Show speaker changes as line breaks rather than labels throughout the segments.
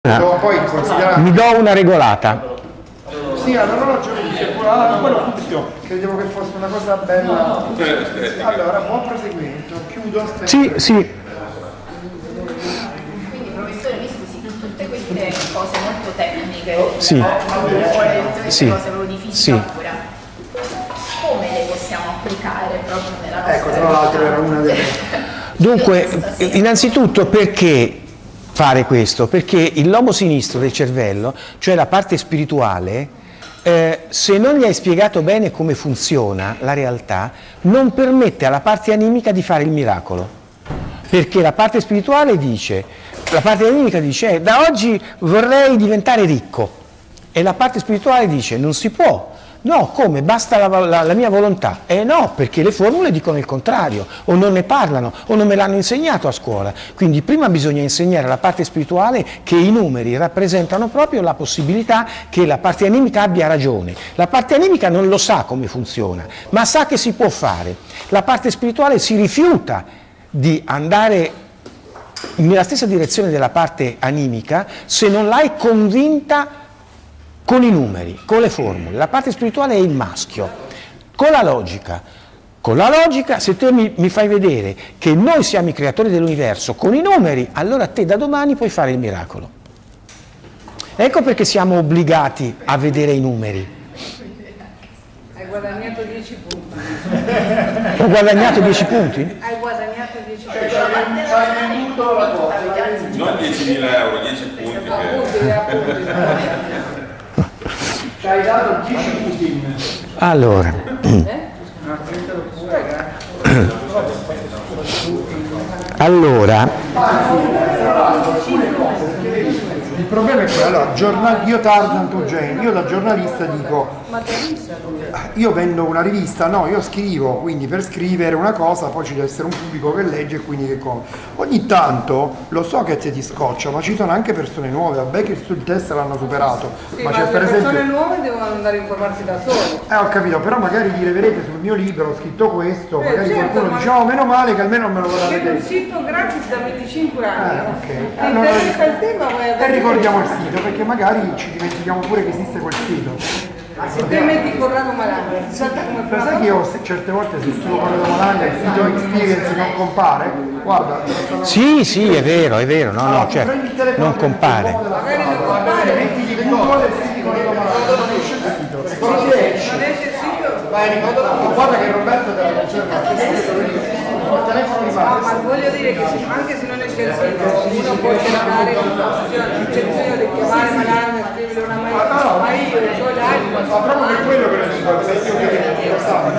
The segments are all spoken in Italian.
Poi
mi do una regolata.
Sì, all'orologio quello funziona, credevo che fosse una cosa bella. Allora, buon proseguimento, chiudo.
Sì, sì.
Quindi professore, mi scusi, tutte queste cose molto tecniche,
Sì.
queste cose proprio di fisica
Sì.
pura, come le possiamo applicare proprio nella nostra
Ecco, tra l'altro era una delle...
Dunque, innanzitutto perché fare questo? Perché il lobo sinistro del cervello, cioè la parte spirituale, se non gli hai spiegato bene come funziona la realtà, non permette alla parte animica di fare il miracolo. Perché la parte spirituale dice, la parte animica dice, da oggi vorrei diventare ricco. E la parte spirituale dice, non si può. No, come? Basta la mia volontà. No, perché le formule dicono il contrario, o non ne parlano, o non me l'hanno insegnato a scuola. Quindi prima bisogna insegnare alla parte spirituale che i numeri rappresentano proprio la possibilità che la parte animica abbia ragione. La parte animica non lo sa come funziona, ma sa che si può fare. La parte spirituale si rifiuta di andare nella stessa direzione della parte animica se non l'hai convinta con i numeri, con le formule. La parte spirituale è il maschio, con la logica. Con la logica, se te mi fai vedere che noi siamo i creatori dell'universo con i numeri, allora te da domani puoi fare il miracolo. Ecco perché siamo obbligati a vedere i numeri.
Hai guadagnato 10 punti.
Ho guadagnato 10 punti?
Hai guadagnato 10 punti.
Non 10.000 euro, 10 punti.
Ci hai dato 10 Putin.
Allora. Allora.
Il problema è quello, allora, io Tarzan tu Jane, io da giornalista dico, io vendo una rivista, no, io scrivo, quindi per scrivere una cosa poi ci deve essere un pubblico che legge e quindi che come. Ogni tanto lo so che ti scoccia, ma ci sono anche persone nuove, vabbè che sul test l'hanno superato,
Sì,
ma c'è
le
per esempio...
persone nuove devono andare a informarsi da soli.
Ho capito, però magari dire vedete sul mio libro ho scritto questo, magari
certo,
qualcuno
ma...
dice oh meno male che almeno non me lo vorrà
C'è
vedere.
un sito gratis da 25 anni.
Ok.
Ti interessa il tema? Vai a
E
vedere.
ricordiamo il sito perché magari ci dimentichiamo pure che esiste quel sito.
Se te metti Corrado Malagna, sai come fa?
Sai che io certe volte se scrivo Corrado Malagna il sito Experience non compare? Guarda.
Sì, sì, è vero, no, no, certo,
prendi il telefono
non compare.
Magari non compare.
Mettiti Google e scrivi Corrado Malagna, non esce il sito.
Non esce il sito?
Guarda che Roberto te la conserva. Il telefono di
No, ma voglio dire che anche se non esce il sito, uno può cercare l'informazione, c'è bisogno di chiamare Malagna, scrivere una mail, ma io ho l'iPhone.
Ma proprio per quello che lo dico, se io che lo sa.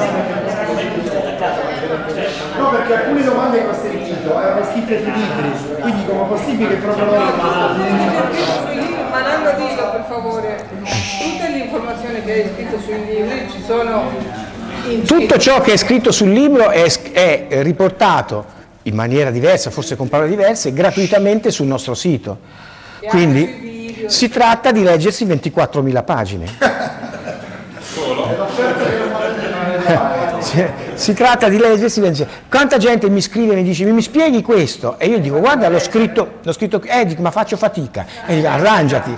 No, perché alcune domande che ho sentito erano scritte sui libri, quindi come è possibile che proprio
Manando dillo per favore, tutte le informazioni che hai scritto sui libri ci sono in
Tutto ciò che è scritto sul libro è riportato in maniera diversa, forse con parole diverse, gratuitamente sul nostro sito. Quindi si tratta di leggersi 24.000 pagine. Si tratta di leggersi. Quanta gente mi scrive e mi dice mi spieghi questo? E io dico guarda l'ho scritto dico, ma faccio fatica. E dico arrangiati.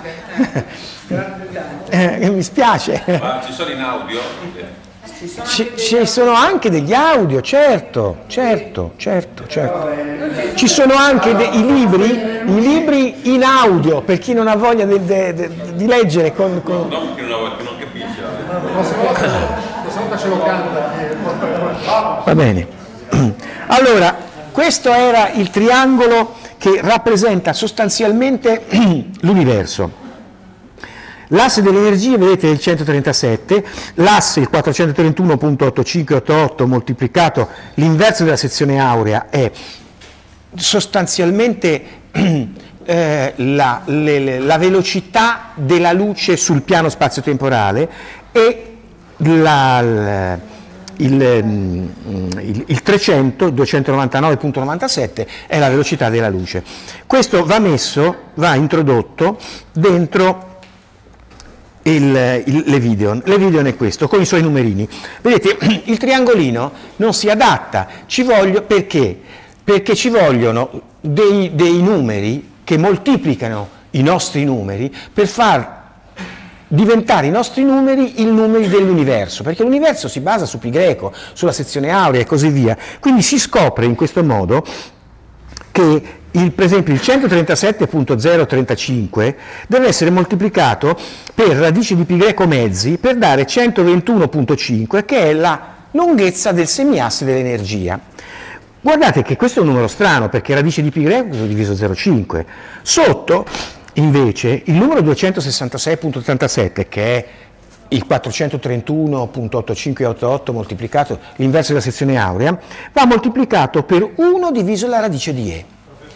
Mi spiace.
Ma ci sono in audio?
Ci sono anche degli audio, certo. Ci sono anche i libri in audio per chi non ha voglia di leggere con...
Non che non capisce.
questa volta ce lo canta.
Va bene. Allora, questo era il triangolo che rappresenta sostanzialmente l'universo. L'asse delle energie, vedete, è il 137, l'asse il 431.8588 moltiplicato l'inverso della sezione aurea è sostanzialmente la velocità della luce sul piano spazio-temporale e il 300, 299.97 è la velocità della luce. Questo va introdotto dentro l'Evideon. L'Evideon è questo, con i suoi numerini. Vedete, il triangolino non si adatta, perché? Perché ci vogliono dei numeri che moltiplicano i nostri numeri per far diventare i nostri numeri i numeri dell'universo, perché l'universo si basa su pi greco, sulla sezione aurea e così via. Quindi si scopre in questo modo che per esempio il 137.035 deve essere moltiplicato per radice di pi greco mezzi per dare 121.5, che è la lunghezza del semiasse dell'energia. Guardate che questo è un numero strano, perché radice di pi greco è diviso 0,5. Sotto invece il numero 266.87, che è il 431.8588 moltiplicato l'inverso della sezione aurea, va moltiplicato per 1 diviso la radice di e.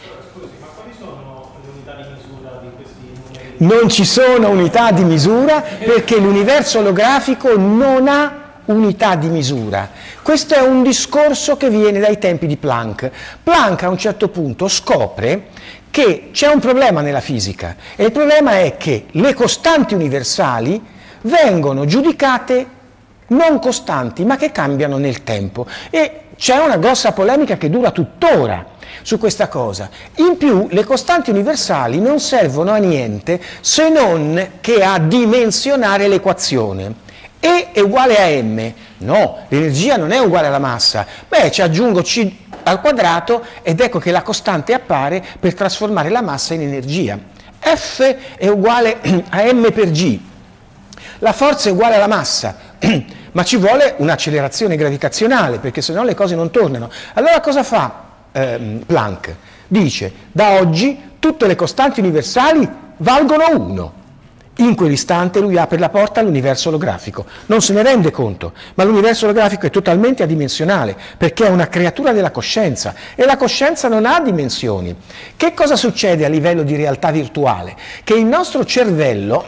Non ci sono unità di misura perché l'universo olografico non ha unità di misura. Questo è un discorso che viene dai tempi di Planck. Planck a un certo punto scopre che c'è un problema nella fisica e il problema è che le costanti universali vengono giudicate non costanti ma che cambiano nel tempo, e c'è una grossa polemica che dura tuttora su questa cosa. In più le costanti universali non servono a niente se non che a dimensionare l'equazione. E è uguale a m. No, l'energia non è uguale alla massa. Beh, ci aggiungo c al quadrato ed ecco che la costante appare per trasformare la massa in energia. F è uguale a m per g. La forza è uguale alla massa, ma ci vuole un'accelerazione gravitazionale, perché sennò le cose non tornano. Allora cosa fa Planck? Dice: da oggi tutte le costanti universali valgono 1. In quell'istante lui apre la porta all'universo olografico. Non se ne rende conto, ma l'universo olografico è totalmente adimensionale, perché è una creatura della coscienza, e la coscienza non ha dimensioni. Che cosa succede a livello di realtà virtuale? Che il nostro cervello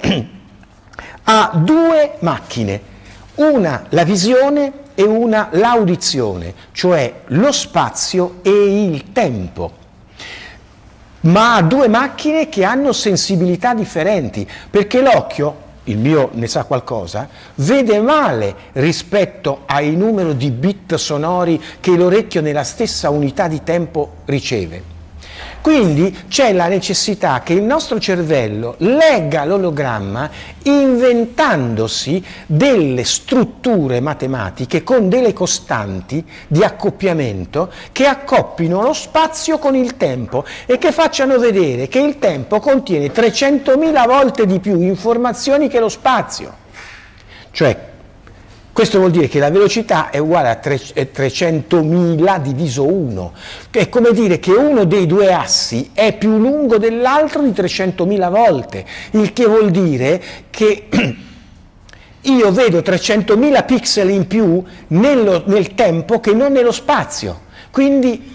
ha due macchine, una la visione e una l'audizione, cioè lo spazio e il tempo. Ma ha due macchine che hanno sensibilità differenti, perché l'occhio, il mio ne sa qualcosa, vede male rispetto ai numeri di bit sonori che l'orecchio nella stessa unità di tempo riceve. Quindi c'è la necessità che il nostro cervello legga l'ologramma inventandosi delle strutture matematiche con delle costanti di accoppiamento che accoppino lo spazio con il tempo e che facciano vedere che il tempo contiene 300.000 volte di più informazioni che lo spazio. Cioè, questo vuol dire che la velocità è uguale a 300.000 diviso 1. È come dire che uno dei due assi è più lungo dell'altro di 300.000 volte, il che vuol dire che io vedo 300.000 pixel in più nel tempo che non nello spazio. Quindi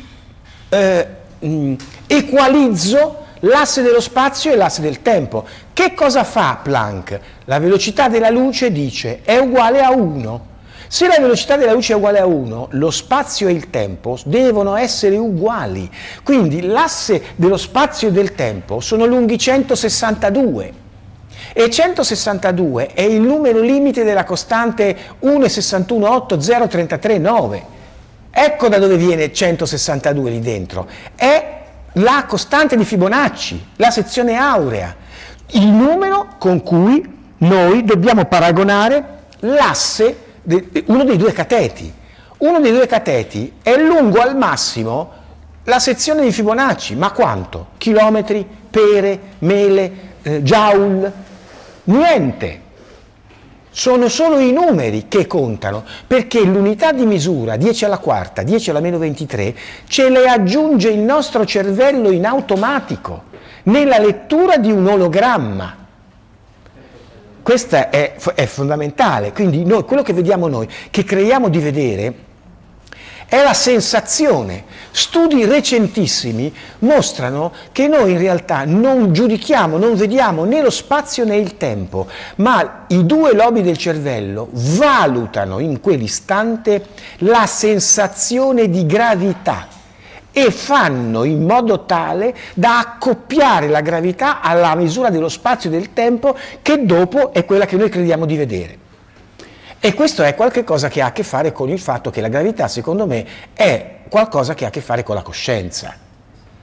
equalizzo l'asse dello spazio e l'asse del tempo. Che cosa fa Planck? La velocità della luce dice è uguale a 1. Se la velocità della luce è uguale a 1, lo spazio e il tempo devono essere uguali. Quindi l'asse dello spazio e del tempo sono lunghi 162. E 162 è il numero limite della costante 1,618,033,9. Ecco da dove viene 162 lì dentro. È la costante di Fibonacci, la sezione aurea, il numero con cui noi dobbiamo paragonare l'asse, uno dei due cateti. Uno dei due cateti è lungo al massimo la sezione di Fibonacci, ma quanto? Chilometri, pere, mele, joule? Niente. Sono solo i numeri che contano, perché l'unità di misura 10 alla quarta, 10 alla meno 23, ce le aggiunge il nostro cervello in automatico, nella lettura di un ologramma. Questo è fondamentale, quindi noi, quello che vediamo noi, che creiamo di vedere, è la sensazione. Studi recentissimi mostrano che noi in realtà non giudichiamo, non vediamo né lo spazio né il tempo, ma i due lobi del cervello valutano in quell'istante la sensazione di gravità e fanno in modo tale da accoppiare la gravità alla misura dello spazio e del tempo, che dopo è quella che noi crediamo di vedere. E questo è qualcosa che ha a che fare con il fatto che la gravità, secondo me, è qualcosa che ha a che fare con la coscienza.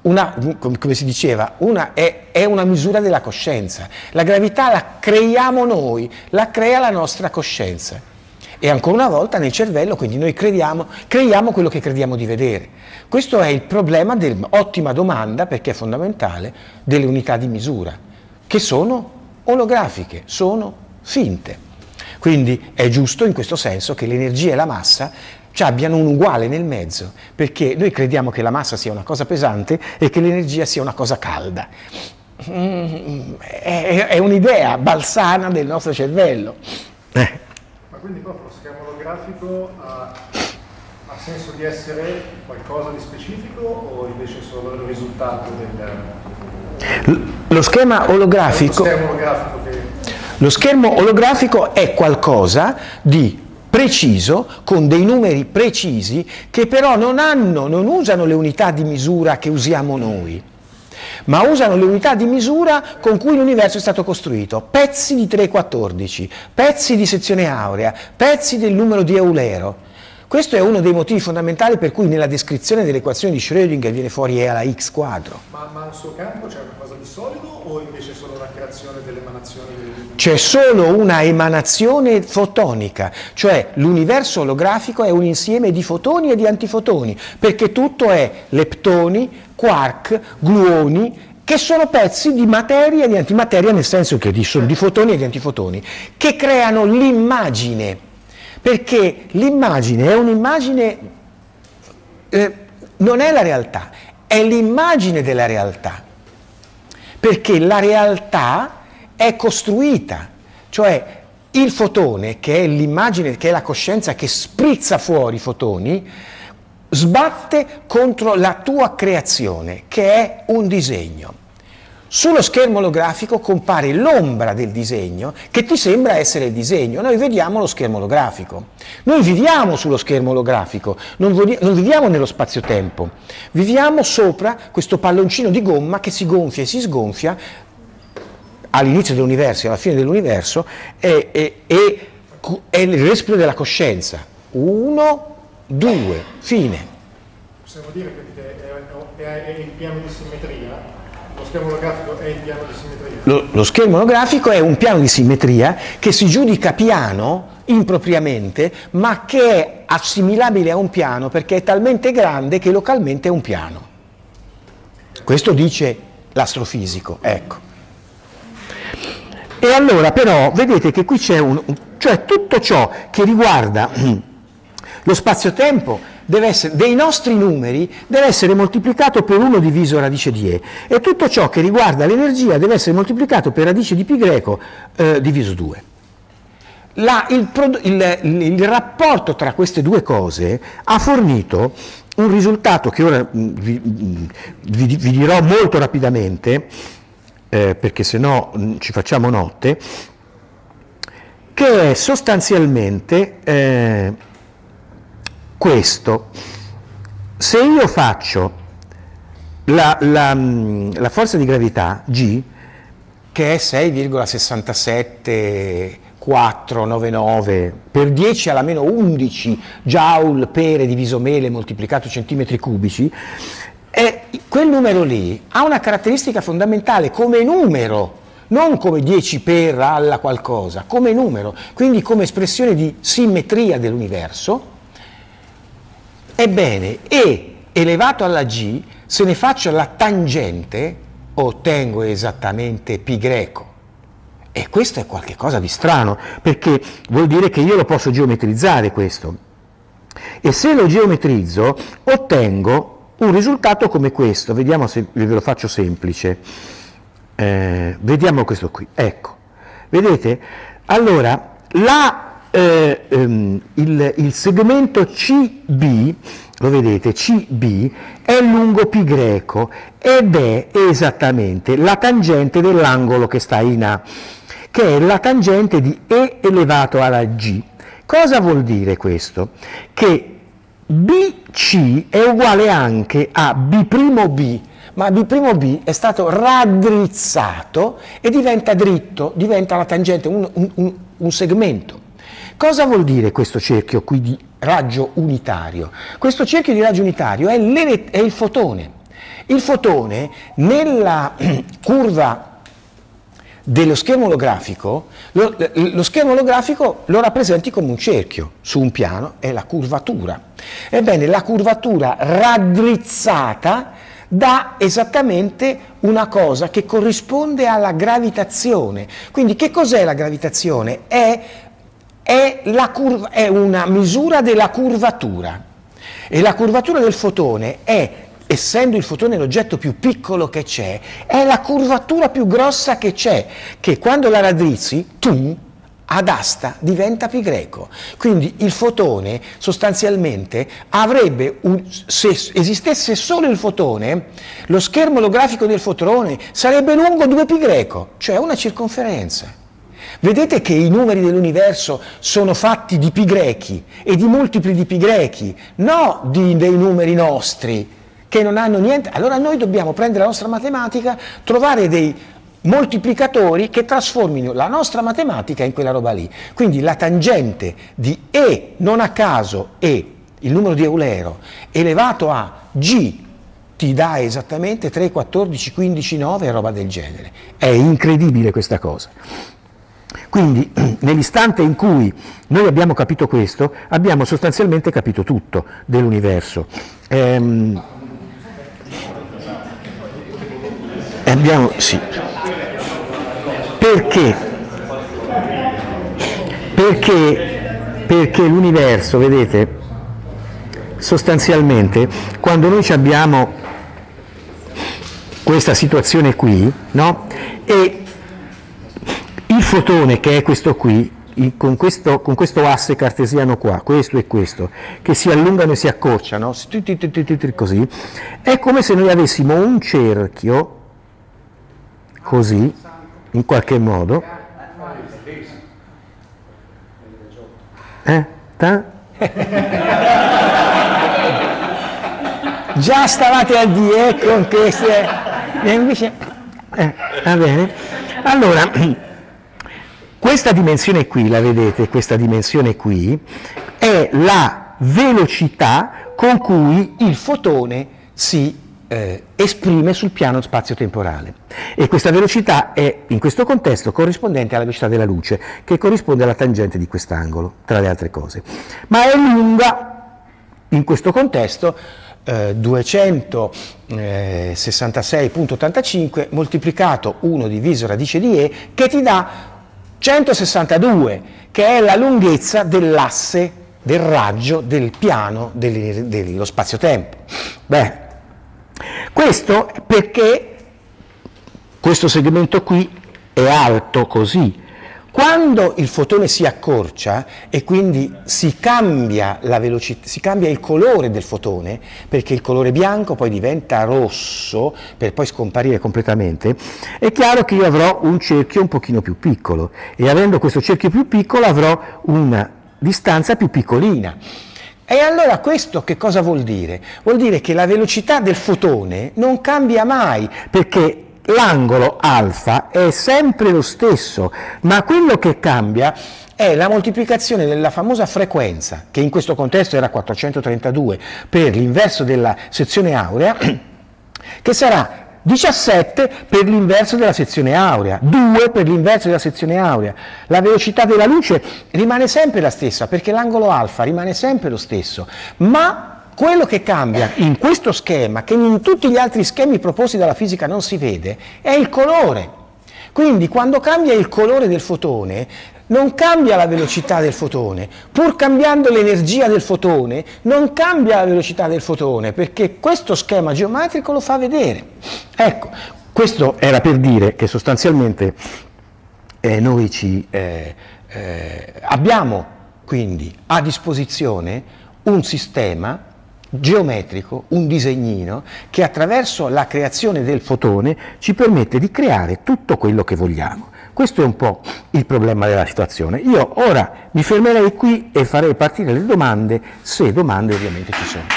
come si diceva, è una misura della coscienza. La gravità la creiamo noi, la crea la nostra coscienza. E ancora una volta nel cervello, quindi noi creiamo quello che crediamo di vedere. Questo è il problema ottima domanda, perché è fondamentale, delle unità di misura, che sono olografiche, sono finte. Quindi è giusto in questo senso che l'energia e la massa abbiano un uguale nel mezzo, perché noi crediamo che la massa sia una cosa pesante e che l'energia sia una cosa calda. È un'idea balsana del nostro cervello.
Ma quindi proprio lo schermo olografico ha senso di essere qualcosa di specifico o invece solo il risultato
Lo schema olografico, lo schermo olografico è qualcosa di preciso, con dei numeri precisi, che però non usano le unità di misura che usiamo noi, ma usano le unità di misura con cui l'universo è stato costruito. Pezzi di 3,14, pezzi di sezione aurea, pezzi del numero di Eulero. Questo è uno dei motivi fondamentali per cui nella descrizione dell'equazione di Schrödinger viene fuori E alla x quadro.
Ma nel suo campo c'è qualcosa di solido o invece solo una creazione dell'emanazione?
C'è solo una emanazione fotonica, cioè l'universo olografico è un insieme di fotoni e di antifotoni, perché tutto è leptoni, quark, gluoni, che sono pezzi di materia e di antimateria, nel senso che sono di fotoni e di antifotoni, che creano l'immagine. Perché l'immagine è un'immagine, non è la realtà, è l'immagine della realtà, perché la realtà è costruita, cioè il fotone, che è l'immagine, che è la coscienza che sprizza fuori i fotoni, sbatte contro la tua creazione, che è un disegno. Sullo schermo olografico compare l'ombra del disegno che ti sembra essere il disegno. Noi vediamo lo schermo olografico. Noi viviamo sullo schermo olografico, non viviamo nello spazio-tempo. Viviamo sopra questo palloncino di gomma che si gonfia e si sgonfia all'inizio dell'universo e alla fine dell'universo, è il respiro della coscienza. 1, 2, fine.
Possiamo dire che è il piano di simmetria? Lo schermo olografico è il piano di simmetria?
Lo schermo olografico è un piano di simmetria che si giudica piano impropriamente, ma che è assimilabile a un piano perché è talmente grande che localmente è un piano. Questo dice l'astrofisico, ecco. E allora però vedete che qui c'è cioè tutto ciò che riguarda lo spazio-tempo deve essere, dei nostri numeri, deve essere moltiplicato per 1 diviso radice di E, e tutto ciò che riguarda l'energia deve essere moltiplicato per radice di π greco diviso 2. Il rapporto tra queste due cose ha fornito un risultato che ora vi dirò molto rapidamente, perché se no ci facciamo notte, che è sostanzialmente questo. Se io faccio la forza di gravità G, che è 6,67499 per 10 alla meno 11 joule per diviso mele moltiplicato centimetri cubici, quel numero lì ha una caratteristica fondamentale come numero, non come 10 per alla qualcosa, come numero, quindi come espressione di simmetria dell'universo. Ebbene, E elevato alla G, se ne faccio la tangente, ottengo esattamente π greco. E questo è qualcosa di strano, perché vuol dire che io lo posso geometrizzare questo. E se lo geometrizzo, ottengo un risultato come questo. Vediamo se ve lo faccio semplice. Vediamo questo qui. Ecco, vedete? Allora, il segmento CB, lo vedete, CB è lungo π greco ed è esattamente la tangente dell'angolo che sta in A, che è la tangente di E elevato alla G. Cosa vuol dire questo? Che BC è uguale anche a B'B, ma B'B è stato raddrizzato e diventa dritto, diventa la tangente, un segmento. Cosa vuol dire questo cerchio qui di raggio unitario? Questo cerchio di raggio unitario è il fotone, Il fotone nella curva dello schermo olografico, lo schermo olografico lo rappresenti come un cerchio, su un piano è la curvatura. Ebbene, la curvatura raddrizzata dà esattamente una cosa che corrisponde alla gravitazione. Quindi che cos'è la gravitazione? È una misura della curvatura, e la curvatura del fotone è, essendo il fotone l'oggetto più piccolo che c'è, è la curvatura più grossa che c'è, che quando la raddrizzi, ad asta diventa pi greco. Quindi il fotone sostanzialmente avrebbe, se esistesse solo il fotone, lo schermo olografico del fotone sarebbe lungo 2 pi greco, cioè una circonferenza. Vedete che i numeri dell'universo sono fatti di pi grechi e di multipli di pi grechi, no dei numeri nostri, che non hanno niente. Allora noi dobbiamo prendere la nostra matematica, trovare dei moltiplicatori che trasformino la nostra matematica in quella roba lì. Quindi la tangente di E, non a caso E, il numero di Eulero, elevato a G, ti dà esattamente 3, 14, 15, 9 e roba del genere. È incredibile questa cosa. Quindi nell'istante in cui noi abbiamo capito questo, abbiamo sostanzialmente capito tutto dell'universo. Sì. Perché? Perché l'universo, vedete, sostanzialmente, quando noi abbiamo questa situazione qui, no? E il fotone, che è questo qui, con questo asse cartesiano qua, questo e questo, che si allungano e si accorciano, così, è come se noi avessimo un cerchio, così, in qualche modo, già stavate a dire con queste, invece, va bene, allora, questa dimensione qui, la vedete, questa dimensione qui, è la velocità con cui il fotone si esprime sul piano spazio-temporale, e questa velocità è in questo contesto corrispondente alla velocità della luce, che corrisponde alla tangente di quest'angolo, tra le altre cose, ma è lunga in questo contesto 266,85 moltiplicato 1 diviso radice di E, che ti dà 162, che è la lunghezza dell'asse del raggio del piano dello spazio-tempo. Beh, questo perché questo segmento qui è alto così. Quando il fotone si accorcia e quindi si cambia la velocità, si cambia il colore del fotone, perché il colore bianco poi diventa rosso per poi scomparire completamente, è chiaro che io avrò un cerchio un pochino più piccolo, e avendo questo cerchio più piccolo avrò una distanza più piccolina. E allora questo che cosa vuol dire? Vuol dire che la velocità del fotone non cambia mai, perché l'angolo alfa è sempre lo stesso, ma quello che cambia è la moltiplicazione della famosa frequenza, che in questo contesto era 432, per l'inverso della sezione aurea, che sarà 17 per l'inverso della sezione aurea, 2 per l'inverso della sezione aurea. La velocità della luce rimane sempre la stessa, perché l'angolo alfa rimane sempre lo stesso, ma quello che cambia in questo schema, che in tutti gli altri schemi proposti dalla fisica non si vede, è il colore. Quindi quando cambia il colore del fotone, non cambia la velocità del fotone, pur cambiando l'energia del fotone, non cambia la velocità del fotone, perché questo schema geometrico lo fa vedere. Ecco, questo era per dire che sostanzialmente noi abbiamo quindi a disposizione un sistema geometrico, un disegnino, che attraverso la creazione del fotone ci permette di creare tutto quello che vogliamo. Questo è un po' il problema della situazione. Io ora mi fermerei qui e farei partire le domande, se domande ovviamente ci sono.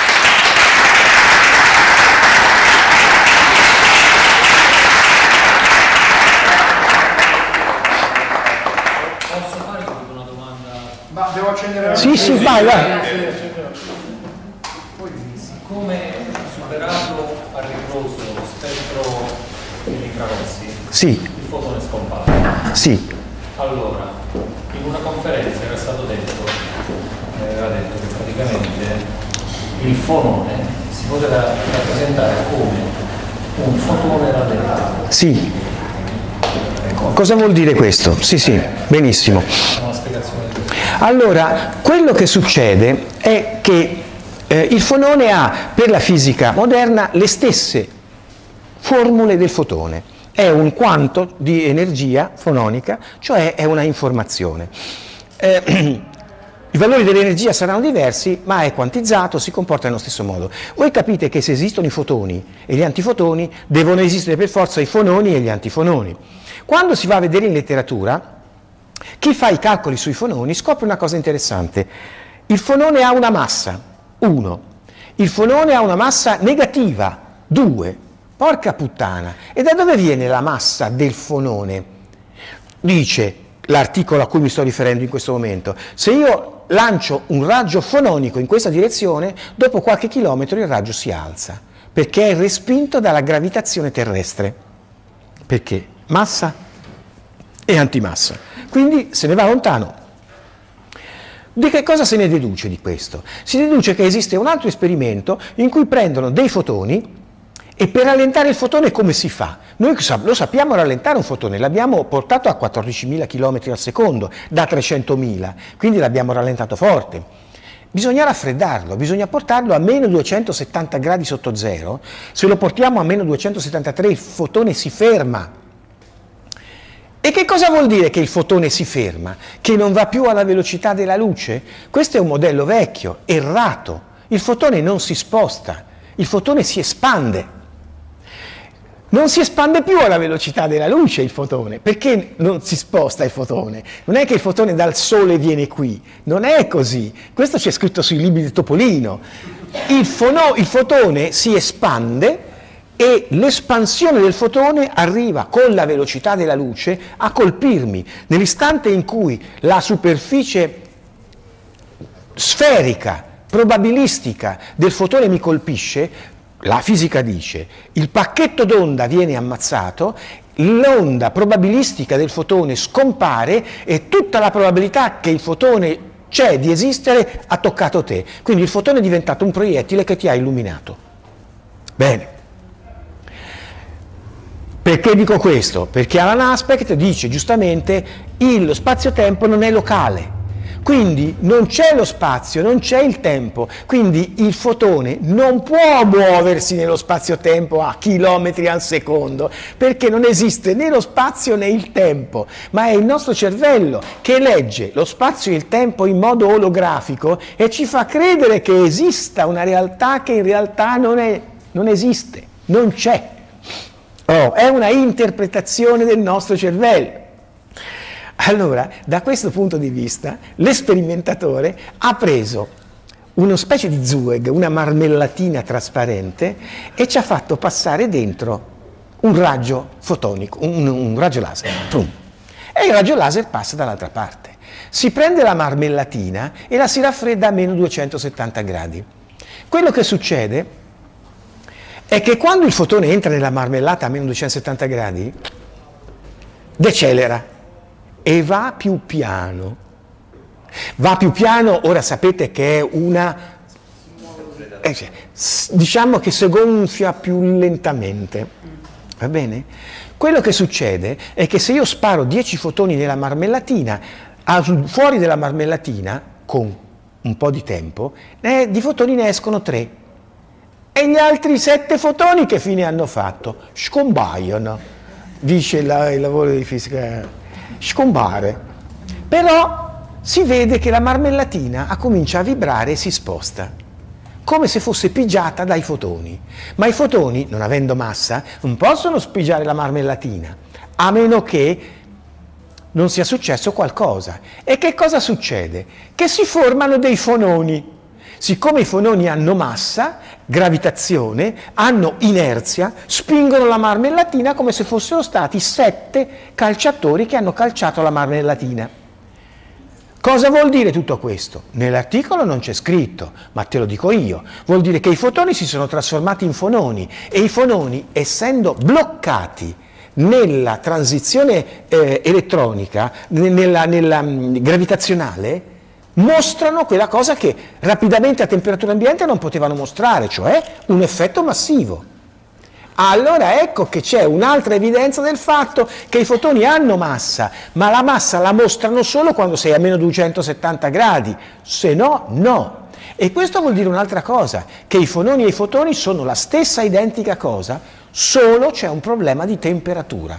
Posso fare una domanda? Ma devo accendere la
Sì, sì, vai.
Siccome superato al
diffuso lo spettro degli infrarossi,
Sì,
il fotone scompare.
sì.
Allora, in una conferenza era stato detto, aveva detto che praticamente il fonone si poteva rappresentare come un fotone rallentato.
Sì. Cosa vuol dire questo? Sì, sì, benissimo.
Una spiegazione di questo.
Allora, quello che succede è che il fonone ha, per la fisica moderna, le stesse formule del fotone. È un quanto di energia fononica, cioè è una informazione. I valori dell'energia saranno diversi, ma è quantizzato, si comporta nello stesso modo. Voi capite che se esistono i fotoni e gli antifotoni, devono esistere per forza i fononi e gli antifononi. Quando si va a vedere in letteratura, chi fa i calcoli sui fononi scopre una cosa interessante. Il fonone ha una massa, 1. Il fonone ha una massa negativa, 2. Porca puttana. E da dove viene la massa del fonone? Dice l'articolo a cui mi sto riferendo in questo momento. Se io lancio un raggio fononico in questa direzione, dopo qualche chilometro il raggio si alza, perché è respinto dalla gravitazione terrestre. Perché? Massa e antimassa. Quindi se ne va lontano. Di che cosa se ne deduce di questo? Si deduce che esiste un altro esperimento in cui prendono dei fotoni e per rallentare il fotone come si fa? Noi lo sappiamo rallentare un fotone, l'abbiamo portato a 14.000 km al secondo da 300.000, quindi l'abbiamo rallentato forte. Bisogna raffreddarlo, bisogna portarlo a meno 270 gradi sotto zero. Se lo portiamo a meno 273 il fotone si ferma. E che cosa vuol dire che il fotone si ferma? Che non va più alla velocità della luce? Questo è un modello vecchio, errato. Il fotone non si sposta, il fotone si espande. Non si espande più alla velocità della luce il fotone. Perché non si sposta il fotone? Non è che il fotone dal Sole viene qui, non è così. Questo c'è scritto sui libri di Topolino. Il fotone si espande e l'espansione del fotone arriva con la velocità della luce a colpirmi. Nell'istante in cui la superficie sferica, probabilistica del fotone mi colpisce, la fisica dice, il pacchetto d'onda viene ammazzato, l'onda probabilistica del fotone scompare e tutta la probabilità che il fotone c'è di esistere ha toccato te. Quindi il fotone è diventato un proiettile che ti ha illuminato. Bene. Perché dico questo? Perché Alan Aspect dice giustamente lo spazio-tempo non è locale. Quindi non c'è lo spazio, non c'è il tempo, quindi il fotone non può muoversi nello spazio-tempo a chilometri al secondo, perché non esiste né lo spazio né il tempo, ma è il nostro cervello che legge lo spazio e il tempo in modo olografico e ci fa credere che esista una realtà che in realtà non esiste, non c'è. È una interpretazione del nostro cervello. Allora, da questo punto di vista, l'esperimentatore ha preso una specie di Zueg, una marmellatina trasparente, e ci ha fatto passare dentro un raggio fotonico, un raggio laser. Prum. E il raggio laser passa dall'altra parte. Si prende la marmellatina e la si raffredda a meno 270 gradi. Quello che succede è che quando il fotone entra nella marmellata a meno 270 gradi, decelera. E va più piano. Va più piano, ora sapete che è diciamo che si gonfia più lentamente. Va bene? Quello che succede è che se io sparo 10 fotoni nella marmellatina, fuori della marmellatina, con un po' di tempo, di fotoni ne escono 3. E gli altri 7 fotoni che fine hanno fatto? Scompaiono, dice il lavoro di fisica. Scompare, però si vede che la marmellatina comincia a vibrare e si sposta, come se fosse pigiata dai fotoni. Ma i fotoni, non avendo massa, non possono spigiare la marmellatina, a meno che non sia successo qualcosa. E che cosa succede? Che si formano dei fononi. Siccome i fononi hanno massa, gravitazione, hanno inerzia, spingono la marmellatina come se fossero stati 7 calciatori che hanno calciato la marmellatina. Cosa vuol dire tutto questo? Nell'articolo non c'è scritto, ma te lo dico io. Vuol dire che i fotoni si sono trasformati in fononi e i fononi, essendo bloccati nella transizione elettronica, nella gravitazionale, mostrano quella cosa che rapidamente a temperatura ambiente non potevano mostrare, cioè un effetto massivo. Allora ecco che c'è un'altra evidenza del fatto che i fotoni hanno massa, ma la massa la mostrano solo quando sei a meno 270 gradi, se no, no. E questo vuol dire un'altra cosa, che i fononi e i fotoni sono la stessa identica cosa, solo c'è un problema di temperatura.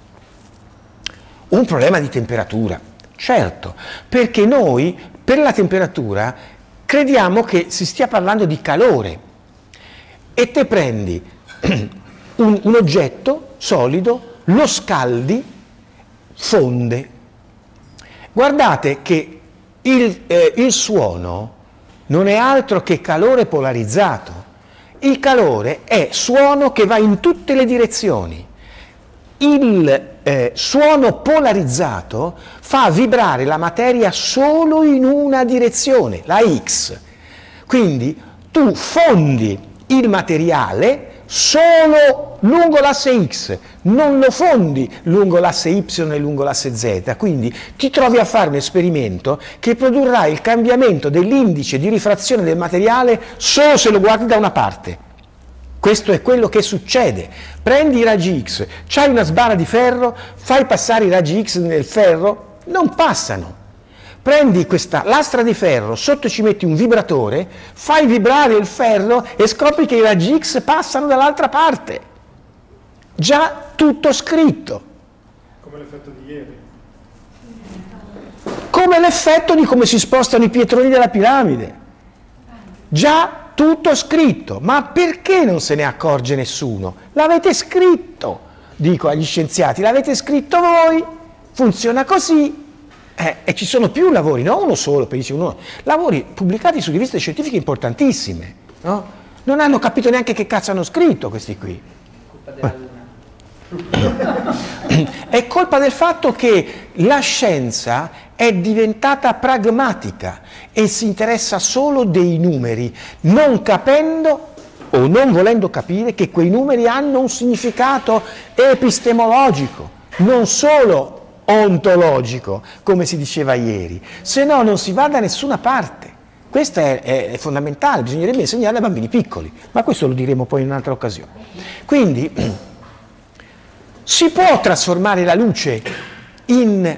Un problema di temperatura, certo, perché noi per la temperatura crediamo che si stia parlando di calore e te prendi un oggetto solido, lo scaldi, fonde. Guardate che il suono non è altro che calore polarizzato. Il calore è suono che va in tutte le direzioni. Il suono polarizzato fa vibrare la materia solo in una direzione, la X. Quindi tu fondi il materiale solo lungo l'asse X, non lo fondi lungo l'asse Y e lungo l'asse Z, quindi ti trovi a fare un esperimento che produrrà il cambiamento dell'indice di rifrazione del materiale solo se lo guardi da una parte. Questo è quello che succede. Prendi i raggi X, c'hai una sbarra di ferro, fai passare i raggi X nel ferro, non passano. Prendi questa lastra di ferro, sotto ci metti un vibratore, fai vibrare il ferro e scopri che i raggi X passano dall'altra parte. Già tutto scritto.
Come l'effetto di ieri.
Come l'effetto di come si spostano i pietroni della piramide. Già tutto scritto. Ma perché non se ne accorge nessuno? L'avete scritto, dico agli scienziati, l'avete scritto voi, funziona così. E ci sono più lavori, non uno solo, lavori pubblicati su riviste scientifiche importantissime, no? Non hanno capito neanche che cazzo hanno scritto questi qui. È colpa del fatto che la scienza è diventata pragmatica e si interessa solo dei numeri, non capendo o non volendo capire che quei numeri hanno un significato epistemologico, non solo ontologico, come si diceva ieri, se no non si va da nessuna parte. Questo è fondamentale, bisognerebbe insegnarlo ai bambini piccoli, ma questo lo diremo poi in un'altra occasione. Quindi si può trasformare la luce in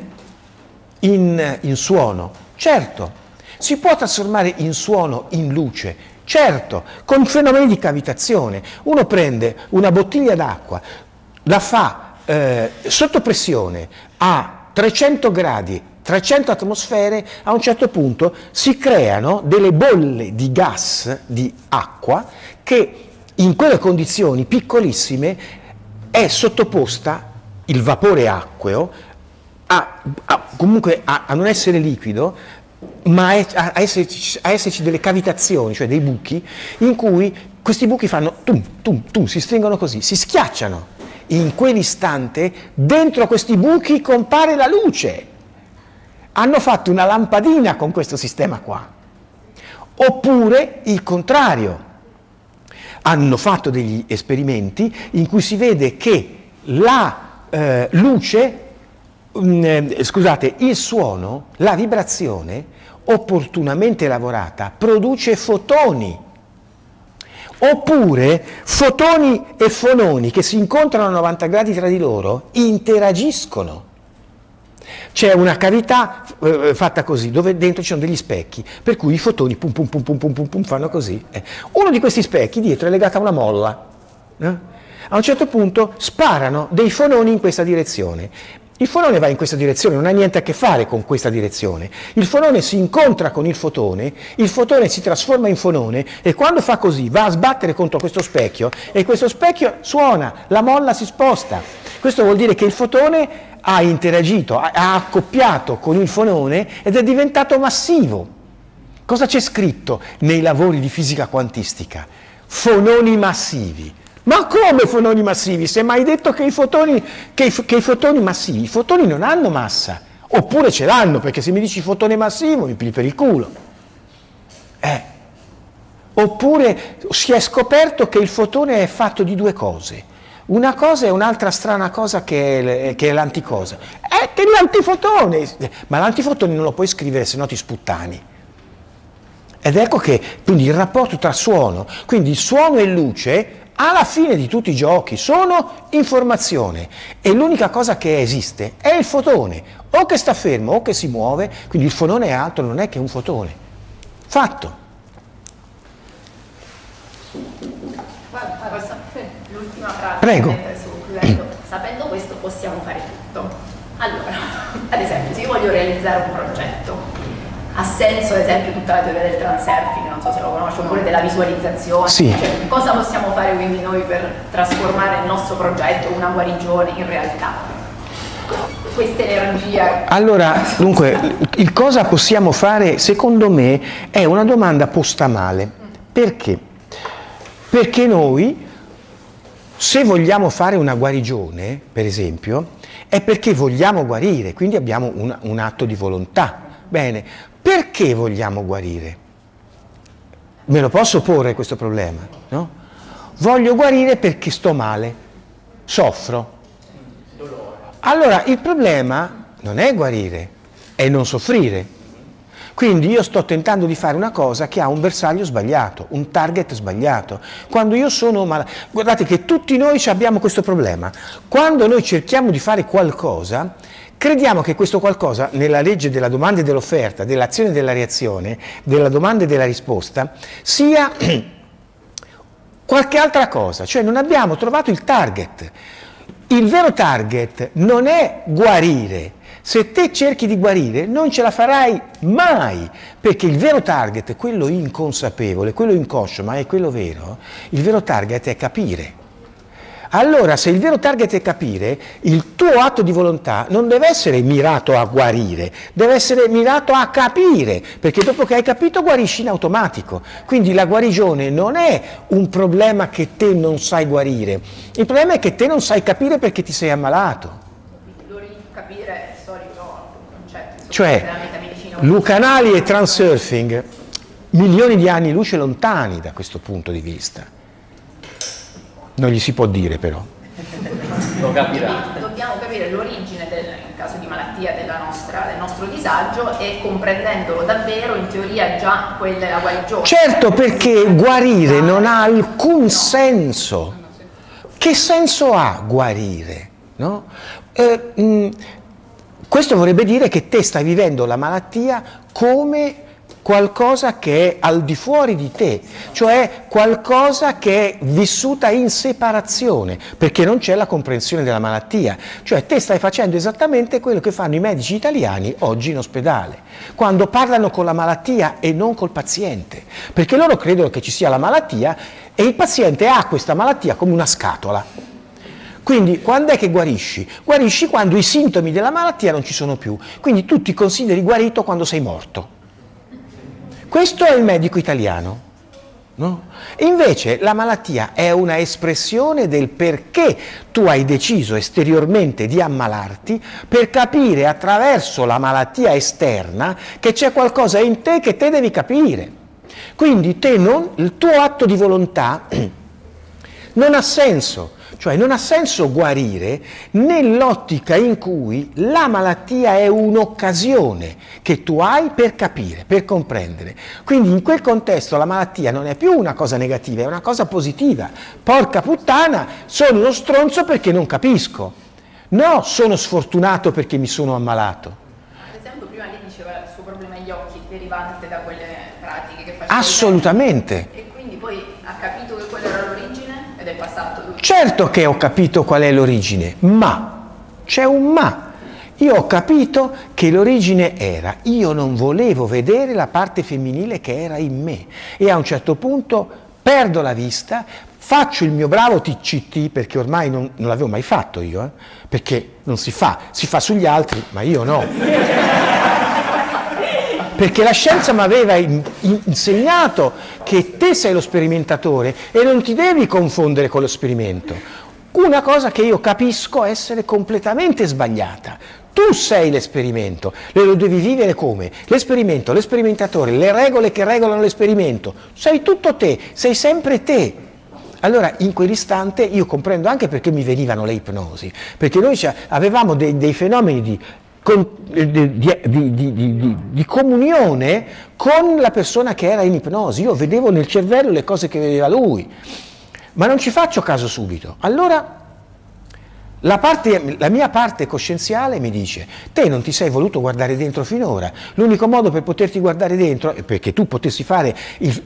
suono? Certo. Si può trasformare in suono in luce? Certo, con fenomeni di cavitazione. Uno prende una bottiglia d'acqua, la fa sotto pressione a 300 gradi, 300 atmosfere, a un certo punto si creano delle bolle di gas, di acqua, che in quelle condizioni piccolissime è sottoposta, il vapore acqueo, comunque a non essere liquido, ma a esserci delle cavitazioni, cioè dei buchi, in cui questi buchi fanno tum, tum, tum, si stringono così, si schiacciano. In quell'istante dentro questi buchi compare la luce. Hanno fatto una lampadina con questo sistema qua. Oppure il contrario. Hanno fatto degli esperimenti in cui si vede che la luce, il suono, la vibrazione opportunamente lavorata produce fotoni. Oppure fotoni e fononi che si incontrano a 90 gradi tra di loro interagiscono. C'è una cavità fatta così, dove dentro ci sono degli specchi, per cui i fotoni pum pum pum pum pum pum, pum fanno così. Uno di questi specchi dietro è legato a una molla. A un certo punto sparano dei fononi in questa direzione. Il fonone va in questa direzione, non ha niente a che fare con questa direzione. Il fonone si incontra con il fotone si trasforma in fonone e quando fa così va a sbattere contro questo specchio e questo specchio suona, la molla si sposta. Questo vuol dire che il fotone ha interagito, ha accoppiato con il fonone ed è diventato massivo. Cosa c'è scritto nei lavori di fisica quantistica? Fononi massivi. Ma come fononi massivi? Si è mai detto che i fotoni massivi, i fotoni non hanno massa, Oppure ce l'hanno, perché se mi dici fotone massivo mi pigli per il culo. Oppure si è scoperto che il fotone è fatto di due cose. Una cosa è un'altra strana cosa che è l'anticosa. Che è l'antifotone! Ma l'antifotone non lo puoi scrivere, se no ti sputtani. Ed ecco che, quindi il rapporto tra suono, quindi suono e luce, alla fine di tutti i giochi sono informazione. E l'unica cosa che esiste è il fotone, o che sta fermo o che si muove, quindi il fotone è altro, non è che un fotone. Fatto.
L'ultima frase.
Prego.
Sapendo questo possiamo fare tutto. Allora, ad esempio, se io voglio realizzare un progetto, ha senso ad esempio tutta la teoria del transurfing, non so se lo conosci, oppure della visualizzazione.
Sì.
Cioè, cosa possiamo fare quindi noi per trasformare il nostro progetto, una guarigione, in realtà? Questa energia.
Allora, dunque, il cosa possiamo fare, secondo me, è una domanda posta male. Perché? Perché noi, se vogliamo fare una guarigione, per esempio, è perché vogliamo guarire, quindi abbiamo un atto di volontà. Bene, perché vogliamo guarire? Me lo posso porre questo problema, no? Voglio guarire perché sto male, soffro. Allora, il problema non è guarire, è non soffrire. Quindi io sto tentando di fare una cosa che ha un bersaglio sbagliato, un target sbagliato. Quando io sono malato, guardate che tutti noi abbiamo questo problema. Quando noi cerchiamo di fare qualcosa, crediamo che questo qualcosa, nella legge della domanda e dell'offerta, dell'azione e della reazione, della domanda e della risposta, sia qualche altra cosa, cioè non abbiamo trovato il target. Il vero target non è guarire. Se te cerchi di guarire non ce la farai mai, perché il vero target, quello inconsapevole, quello inconscio, ma è quello vero, il vero target è capire. Allora, se il vero target è capire, il tuo atto di volontà non deve essere mirato a guarire, deve essere mirato a capire, perché dopo che hai capito guarisci in automatico. Quindi la guarigione non è un problema che te non sai guarire, il problema è che te non sai capire perché ti sei ammalato.
Capire è il solito concetto.
Cioè, Lucanali e transurfing, milioni di anni luce lontani da questo punto di vista. Non gli si può dire però.
Lo capirà.
Dobbiamo capire l'origine in caso di malattia del nostro disagio e comprendendolo davvero, in teoria già quella è la guarigione.
Certo, perché guarire non ha alcun senso. Che senso ha guarire? No? Questo vorrebbe dire che te stai vivendo la malattia come qualcosa che è al di fuori di te, cioè qualcosa che è vissuta in separazione, perché non c'è la comprensione della malattia. Cioè te stai facendo esattamente quello che fanno i medici italiani oggi in ospedale, quando parlano con la malattia e non col paziente, perché loro credono che ci sia la malattia e il paziente ha questa malattia come una scatola. Quindi quando è che guarisci? Guarisci quando i sintomi della malattia non ci sono più, quindi tu ti consideri guarito quando sei morto. Questo è il medico italiano, no? Invece la malattia è una espressione del perché tu hai deciso esteriormente di ammalarti, per capire attraverso la malattia esterna che c'è qualcosa in te che te devi capire. Quindi il tuo atto di volontà non ha senso. Cioè non ha senso guarire nell'ottica in cui la malattia è un'occasione che tu hai per capire, per comprendere. Quindi in quel contesto la malattia non è più una cosa negativa, è una cosa positiva. Porca puttana, sono uno stronzo perché non capisco. No, sono sfortunato perché mi sono ammalato.
Ad esempio prima lei diceva il suo problema agli occhi derivante da quelle pratiche che faceva.
Assolutamente.
E quindi poi ha capito che quella era l'origine ed è passato lui.
Certo che ho capito qual è l'origine, ma, c'è un ma. Io ho capito che l'origine era, io non volevo vedere la parte femminile che era in me e a un certo punto perdo la vista, faccio il mio bravo TCT, perché ormai non l'avevo mai fatto io, perché non si fa sugli altri, ma io no. Perché la scienza mi aveva insegnato che te sei lo sperimentatore e non ti devi confondere con lo esperimento. Una cosa che io capisco essere completamente sbagliata. Tu Tu sei l'esperimento, lo devi vivere come? L'esperimento, l'esperimentatore, le regole che regolano l'esperimento. Sei tutto te, sei sempre te. Allora in quell'istante io comprendo anche perché mi venivano le ipnosi, perché noi avevamo dei fenomeni di comunione con la persona che era in ipnosi. Io vedevo nel cervello le cose che vedeva lui, ma non ci faccio caso subito. Allora la mia parte coscienziale mi dice: te non ti sei voluto guardare dentro finora, l'unico modo per poterti guardare dentro, perché tu potessi fare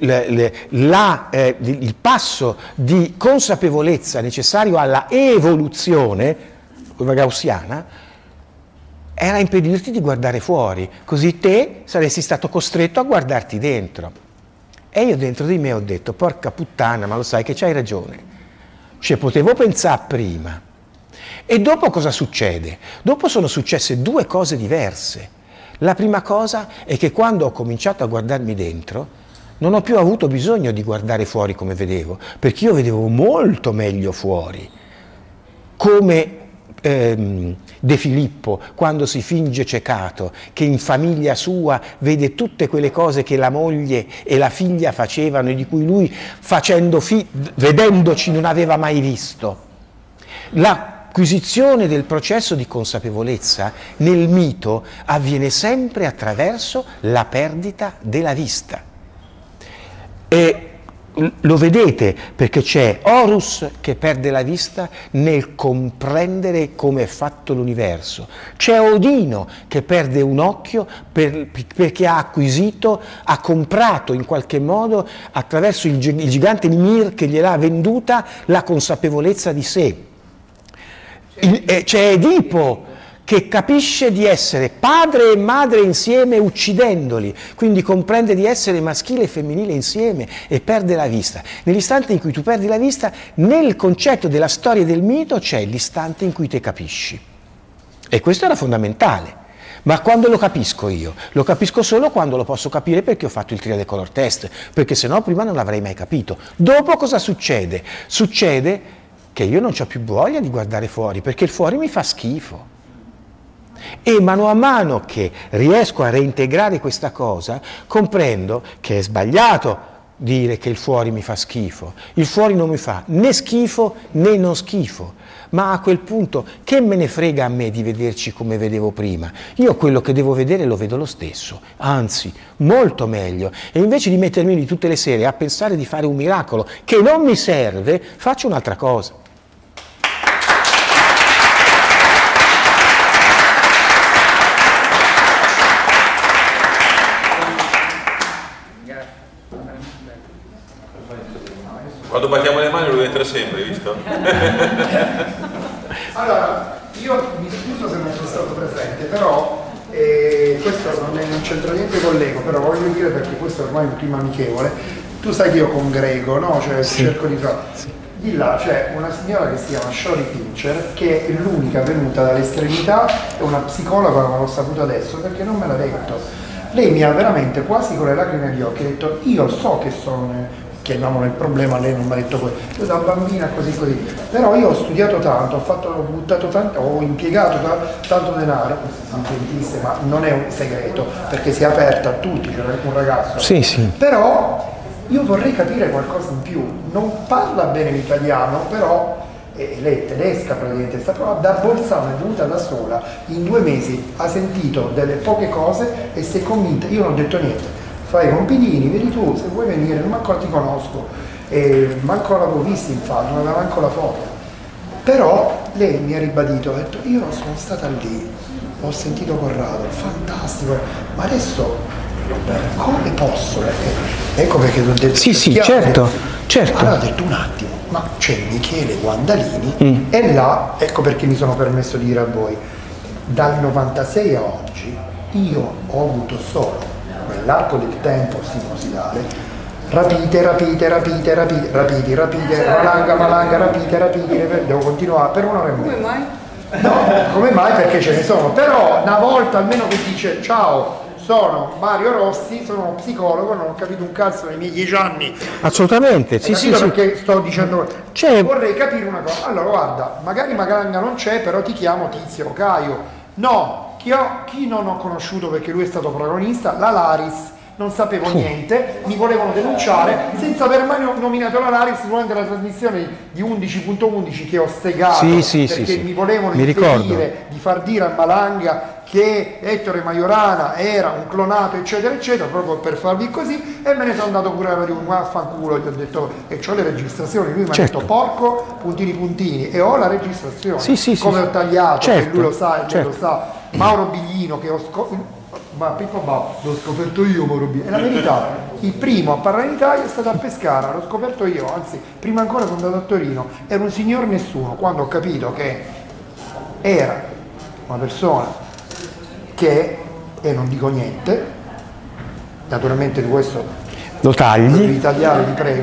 il passo di consapevolezza necessario alla evoluzione gaussiana, era impedirti di guardare fuori, così te saresti stato costretto a guardarti dentro. E io dentro di me ho detto: porca puttana, ma lo sai che c'hai ragione, ci potevo pensare prima. E dopo cosa succede? Dopo sono successe due cose diverse. La prima cosa è che quando ho cominciato a guardarmi dentro, non ho più avuto bisogno di guardare fuori come vedevo, perché io vedevo molto meglio fuori. Come De Filippo, quando si finge ciecato, che in famiglia sua vede tutte quelle cose che la moglie e la figlia facevano e di cui lui, vedendoci, non aveva mai visto. L'acquisizione del processo di consapevolezza nel mito avviene sempre attraverso la perdita della vista. E lo vedete perché c'è Horus che perde la vista nel comprendere come è fatto l'universo, c'è Odino che perde un occhio perché ha comprato in qualche modo attraverso il gigante Mimir che gliel'ha venduta la consapevolezza di sé. C'è Edipo che capisce di essere padre e madre insieme uccidendoli, quindi comprende di essere maschile e femminile insieme e perde la vista. Nell'istante in cui tu perdi la vista, nel concetto della storia del mito c'è l'istante in cui te capisci. E questo era fondamentale. Ma quando lo capisco io? Lo capisco solo quando lo posso capire perché ho fatto il triade color test, perché sennò prima non l'avrei mai capito. Dopo cosa succede? Succede che io non ho più voglia di guardare fuori, perché il fuori mi fa schifo. E mano a mano che riesco a reintegrare questa cosa, comprendo che è sbagliato dire che il fuori mi fa schifo. Il fuori non mi fa né schifo né non schifo, ma a quel punto che me ne frega a me di vederci come vedevo prima? Io quello che devo vedere lo vedo lo stesso, anzi molto meglio, e invece di mettermi lì tutte le sere a pensare di fare un miracolo che non mi serve, faccio un'altra cosa.
Quando battiamo le mani lo deve essere sempre, visto?
Allora, io mi scuso se non sono stato presente, però questo non c'entra niente con l'ego, però voglio dire perché questo ormai è un clima amichevole. Tu sai che io congrego, no? Cioè sì, cerco di fare. Sì. Di là c'è una signora che si chiama Shori Pincher, che è l'unica venuta dall'estremità, è una psicologa, ma l'ho saputo adesso perché non me l'ha detto. Lei mi ha veramente quasi con le lacrime agli occhi detto: io so che sono... chiamiamolo il problema, lei non mi ha detto quello, io da bambina così, però io ho studiato tanto, ho buttato tanto, ho impiegato tanto denaro, ma non è un segreto, perché si è aperta a tutti, c'era anche un ragazzo, sì, sì. Però io vorrei capire qualcosa in più, non parla bene l'italiano, però lei è tedesca praticamente, sta provando, da Bolzano è venuta da sola, in 2 mesi ha sentito delle poche cose e si è convinta, io non ho detto niente. Fai i compitini, vedi tu, se vuoi venire, non manco ti conosco, manco l'avevo vista infatti, non aveva manco la foto. Però lei mi ha ribadito, ha detto: io non sono stata lì, ho sentito Corrado, fantastico, ma adesso come posso? Ecco perché ti ho detto. Sì, sì, certo, certo. Allora ho detto un attimo, ma c'è Michele Guandalini e là, ecco perché mi sono permesso di dire a voi, dal 96 a oggi io ho avuto solo nell'arco del tempo sinusoidale rapite, malanga, rapite, devo continuare per un'ora e mezza.
Come mai?
No, come mai? Perché ce ne sono, però una volta almeno che dice: ciao, sono Mario Rossi, sono uno psicologo, non ho capito un cazzo nei miei 10 anni. Assolutamente, sì, sì, perché sto dicendo, vorrei capire una cosa. Allora guarda, magari Malanga non c'è, però ti chiamo Tizio Caio. No, chi non ho conosciuto perché lui è stato protagonista, la Laris, non sapevo niente, mi volevano denunciare senza aver mai nominato la Laris durante la trasmissione di 11.11 che ho stegato perché mi volevano impedire di far dire a Malanga che Ettore Majorana era un clonato eccetera eccetera, proprio per farvi così, e me ne sono andato pure a vedere un vaffanculo, gli ho detto, e c'ho le registrazioni, lui mi ha detto porco puntini puntini, e ho la registrazione come ho tagliato, che lui lo sa e lo sa, Mauro Biglino che ho l'ho scoperto io Mauro Biglino, è la verità, il primo a parlare in Italia è stato a Pescara, l'ho scoperto io, anzi prima ancora sono andato a Torino, era un signor nessuno, quando ho capito che era una persona che, e non dico niente, naturalmente di questo
lo tagli,
devi tagliare,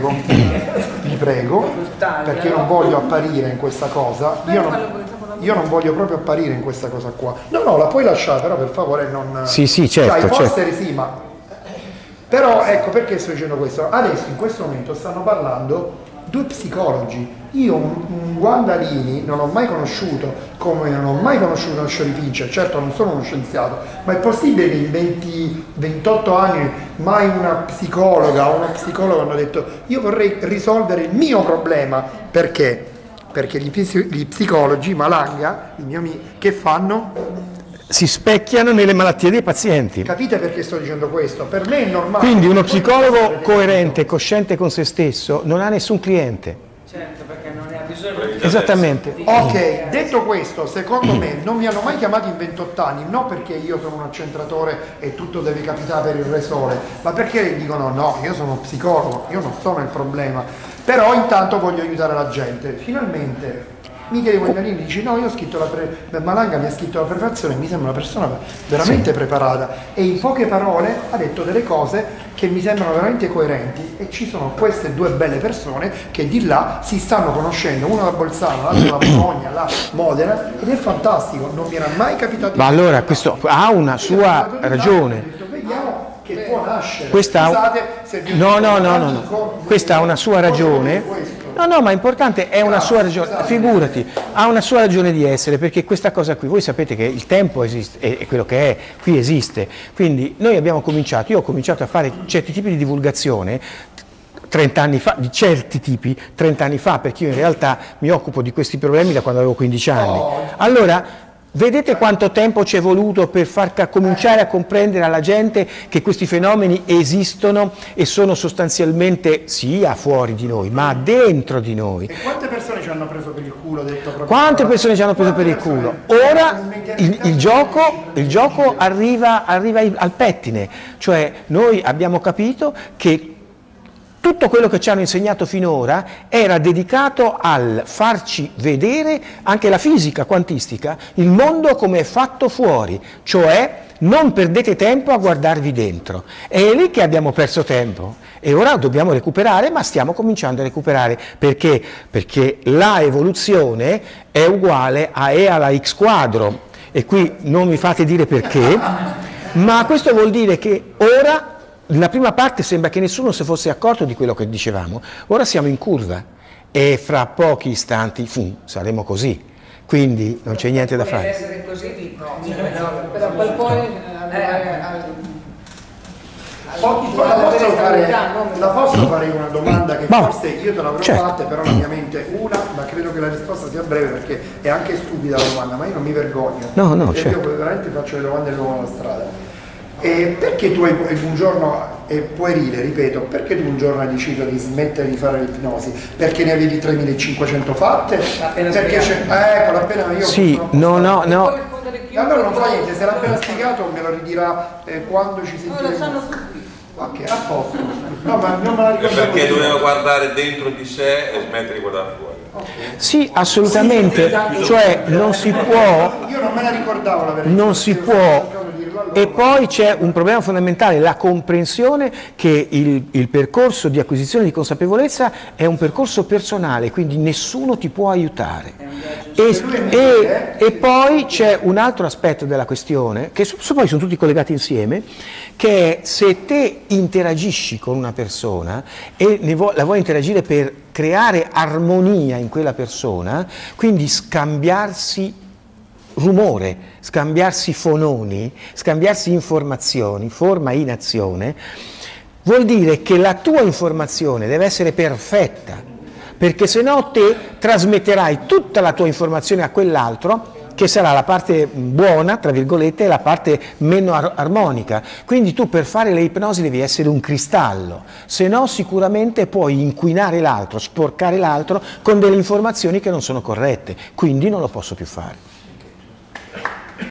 vi prego, perché non voglio apparire in questa cosa, io non voglio proprio apparire in questa cosa qua, no, la puoi lasciare, però per favore non...
certo,
cioè, i posteri sì, ma... Però ecco perché sto dicendo questo, adesso in questo momento stanno parlando due psicologi. Io un Guandalini non ho mai conosciuto, come non ho mai conosciuto uno Scioripince, certo non sono uno scienziato, ma è possibile che in 28 anni mai una psicologa o uno psicologo hanno detto io vorrei risolvere il mio problema, perché? Perché gli psicologi, Malanga, i miei amici, che fanno?
Si specchiano nelle malattie dei pazienti.
Capite perché sto dicendo questo? Per me è normale.
Quindi uno psicologo coerente e cosciente con se stesso non ha nessun cliente.
Certo, perché non ne ha bisogno di...
Esattamente.
Ok, detto questo, secondo me non mi hanno mai chiamato in 28 anni, non perché io sono un accentratore e tutto deve capitare per il Re Sole, ma perché dicono no, io sono psicologo, io non sono il problema, però intanto voglio aiutare la gente. Finalmente Michele Guaglianini dice no, io ho scritto Malanga mi ha scritto la prefazione, mi sembra una persona veramente preparata, e in poche parole ha detto delle cose che mi sembrano veramente coerenti, e ci sono queste due belle persone che di là si stanno conoscendo, uno da Bolzano, l'altro da Bologna, là Modena, ed è fantastico, non mi era mai capitato.
Ma allora questo ha una sua ragione.
Vediamo che può nascere.
Questa questa ha una sua ragione. No, ma è importante, è una sua ragione, figurati, ha una sua ragione di essere, perché questa cosa qui, voi sapete che il tempo esiste, è quello che è, qui esiste, quindi noi abbiamo cominciato, io ho cominciato a fare certi tipi di divulgazione 30 anni fa, di certi tipi 30 anni fa, perché io in realtà mi occupo di questi problemi da quando avevo 15 anni. Allora, vedete quanto tempo ci è voluto per far cominciare a comprendere alla gente che questi fenomeni esistono e sono sostanzialmente sia fuori di noi, ma dentro di noi.
E quante persone ci hanno preso per il culo? Detto proprio
quante persone ci hanno preso per il culo? Ora il gioco arriva al pettine, cioè noi abbiamo capito che tutto quello che ci hanno insegnato finora era dedicato al farci vedere anche la fisica quantistica, il mondo come è fatto fuori, cioè non perdete tempo a guardarvi dentro. È lì che abbiamo perso tempo e ora dobbiamo recuperare, ma stiamo cominciando a recuperare. Perché? Perché la evoluzione è uguale a E alla x quadro, e qui non mi fate dire perché, ma questo vuol dire che ora... Nella prima parte sembra che nessuno si fosse accorto di quello che dicevamo, ora siamo in curva e fra pochi istanti saremo così, quindi non c'è niente da fare.
Essere così, per qualcuno
la posso fare una domanda che forse io te l'avrò fatta, però la mia mente ma credo che la risposta sia breve perché è anche stupida la domanda, ma io non mi vergogno, perché io veramente faccio le domande nuove alla strada. E perché tu un giorno, è puerile, ripeto, perché tu un giorno hai deciso di smettere di fare l'ipnosi? Perché ne avevi 3500 fatte? Perché ecco, appena io...
Sì, no.
Allora non fa niente, se l'ha appena spiegato me lo ridirà quando ci sentiremo. Ok, a posto. No, ma non me la ricordo.
Perché doveva guardare dentro di sé e smettere di guardare fuori.
Sì, assolutamente, cioè non si può...
Io non me la ricordavo la verità.
Non si può... E poi c'è un problema fondamentale, la comprensione che il percorso di acquisizione di consapevolezza è un percorso personale, quindi nessuno ti può aiutare. E poi c'è un altro aspetto della questione, che poi sono tutti collegati insieme, che è se te interagisci con una persona e la vuoi interagire per creare armonia in quella persona, quindi scambiarsi rumore, scambiarsi fononi, scambiarsi informazioni, forma in azione, vuol dire che la tua informazione deve essere perfetta, perché se no te trasmetterai tutta la tua informazione a quell'altro, che sarà la parte buona, tra virgolette, e la parte meno armonica. Quindi tu per fare le ipnosi devi essere un cristallo, se no sicuramente puoi inquinare l'altro, sporcare l'altro con delle informazioni che non sono corrette, quindi non lo posso più fare.